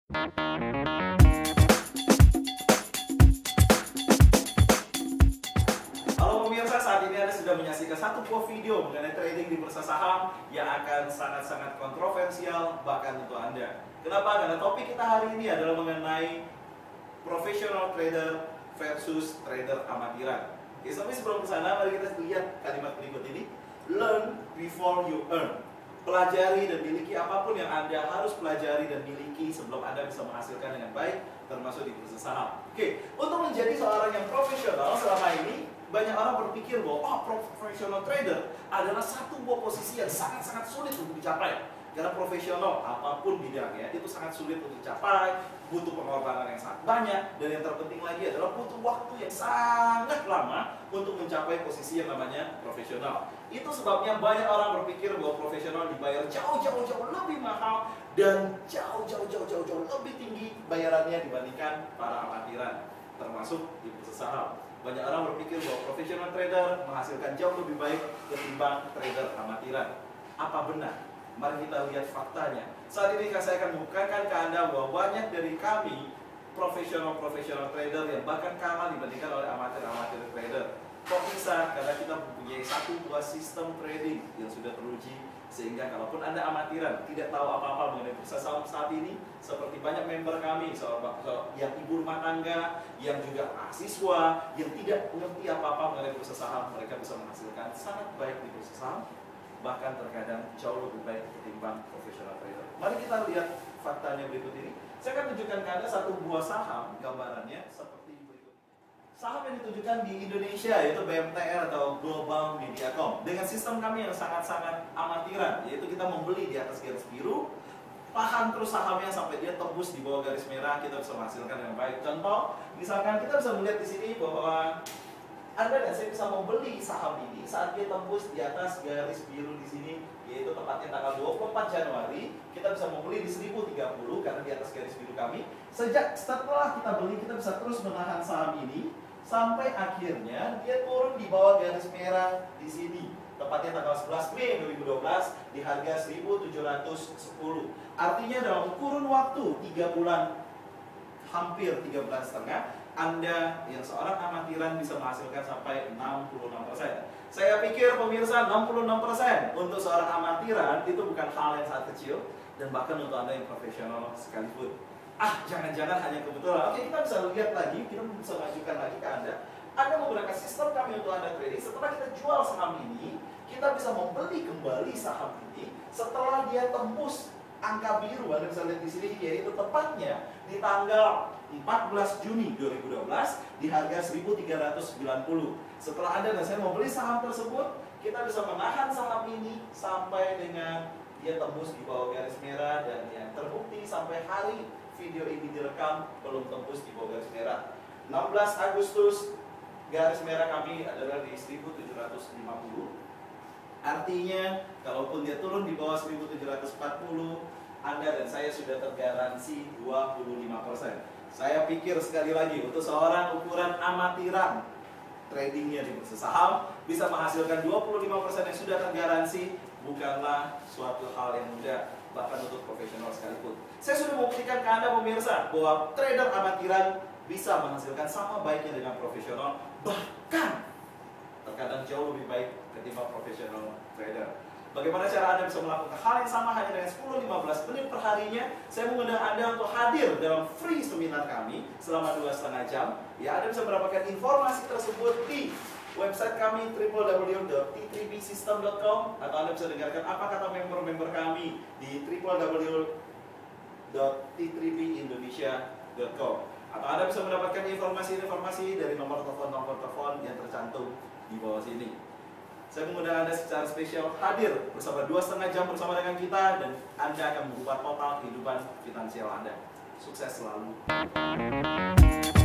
Halo pemirsa, saat ini Anda sudah menyaksikan satu buah video mengenai trading di bursa saham yang akan sangat-sangat kontroversial bahkan untuk Anda. Kenapa? Karena topik kita hari ini adalah mengenai professional trader versus trader amatiran. Oke, tapi sebelum ke sana, mari kita lihat kalimat berikut ini. Learn before you earn. Pelajari dan miliki apapun yang Anda harus pelajari dan miliki sebelum Anda bisa menghasilkan dengan baik, termasuk di bursa saham. Oke, untuk menjadi seorang yang profesional selama ini, banyak orang berpikir bahwa professional trader adalah satu buah posisi yang sangat-sangat sulit untuk dicapai. Karena profesional, apapun bidangnya, itu sangat sulit untuk dicapai, butuh pengorbanan yang sangat banyak, dan yang terpenting lagi adalah butuh waktu yang sangat lama untuk mencapai posisi yang namanya profesional. Itu sebabnya banyak orang berpikir bahwa profesional dibayar jauh-jauh lebih mahal dan jauh-jauh lebih tinggi bayarannya dibandingkan para amatiran, termasuk di bursa saham. Banyak orang berpikir bahwa profesional trader menghasilkan jauh lebih baik ketimbang trader amatiran. Apa benar? Mari kita lihat faktanya. Saat ini saya akan membukakan ke Anda bahwa banyak dari kami profesional trader yang bahkan kalah dibandingkan oleh amatir trader. Kok bisa? Karena kita mempunyai satu buah sistem trading yang sudah teruji, sehingga kalaupun Anda amatiran, tidak tahu apa-apa mengenai bursa saham saat ini, seperti banyak member kami, yang ibu rumah tangga, yang juga mahasiswa, yang tidak mengerti apa-apa mengenai bursa saham, mereka bisa menghasilkan sangat baik di bursa saham, bahkan terkadang jauh lebih baik ketimbang profesional trader. Mari kita lihat faktanya berikut ini. Saya akan tunjukkan ke Anda satu buah saham, gambarannya seperti berikut. Saham yang ditujukan di Indonesia yaitu BMTR atau Global Mediacom. Dengan sistem kami yang sangat-sangat amatiran, yaitu kita membeli di atas garis biru, tahan terus sahamnya sampai dia tembus di bawah garis merah, kita bisa menghasilkan dengan baik. Contoh, misalkan kita bisa melihat di sini bahwa Anda dan saya bisa membeli saham ini saat dia tembus di atas garis biru di sini, yaitu tepatnya tanggal 24 Januari, kita bisa membeli di 1030 karena di atas garis biru kami. Setelah kita beli, kita bisa terus menahan saham ini sampai akhirnya dia turun di bawah garis merah di sini, tepatnya tanggal 11 Mei 2012 di harga 1710. Artinya dalam kurun waktu 3 bulan, hampir 3 bulan setengah, Anda yang seorang amatiran bisa menghasilkan sampai 66%. Saya pikir pemirsa, 66% untuk seorang amatiran itu bukan hal yang sangat kecil, dan bahkan untuk Anda yang profesional sekalipun. Jangan-jangan hanya kebetulan. Oke, kita bisa lihat lagi, kita bisa majukan lagi ke Anda. Anda menggunakan sistem kami untuk Anda trading. Setelah kita jual saham ini, kita bisa membeli kembali saham ini setelah dia tembus angka biru. Anda bisa lihat di sini, yaitu tepatnya di tanggal 14 Juni 2012 di harga 1390. Setelah Anda dan saya membeli saham tersebut, kita bisa menahan saham ini sampai dengan dia tembus di bawah garis merah, dan yang terbukti sampai hari video ini direkam belum tembus di bawah garis merah. 16 Agustus garis merah kami adalah di 1750. Artinya, kalaupun dia turun di bawah 1740, Anda dan saya sudah tergaransi 25%. Saya pikir sekali lagi, untuk seorang ukuran amatiran tradingnya di bursa saham bisa menghasilkan 25% yang sudah tergaransi, bukanlah suatu hal yang mudah, bahkan untuk profesional sekalipun. Saya sudah membuktikan ke Anda pemirsa bahwa trader amatiran bisa menghasilkan sama baiknya dengan profesional, bahkan terkadang jauh lebih baik ketimbang profesional trader. Bagaimana cara Anda bisa melakukan hal yang sama hanya dengan 10-15 menit per harinya? Saya mengundang Anda untuk hadir dalam free seminar kami selama 2,5 jam. Ya, Anda bisa mendapatkan informasi tersebut di website kami www.t3bsystem.com, atau Anda bisa dengarkan apa kata member-member kami di www.t3bindonesia.com, atau Anda bisa mendapatkan informasi-informasi dari nomor telepon yang tercantum di bawah sini. Saya mengundang Anda secara spesial hadir bersama 2,5 jam bersama dengan kita, dan Anda akan mengubah total kehidupan finansial Anda. Sukses selalu.